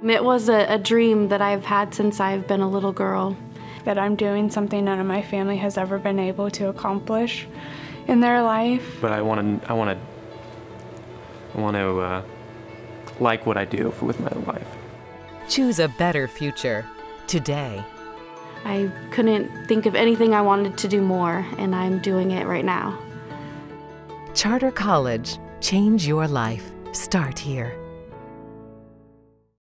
It was a dream that I've had since I've been a little girl. That I'm doing something none of my family has ever been able to accomplish in their life. But I want to like what I do with my life. Choose a better future today. I couldn't think of anything I wanted to do more, and I'm doing it right now. Charter College. Change your life. Start here.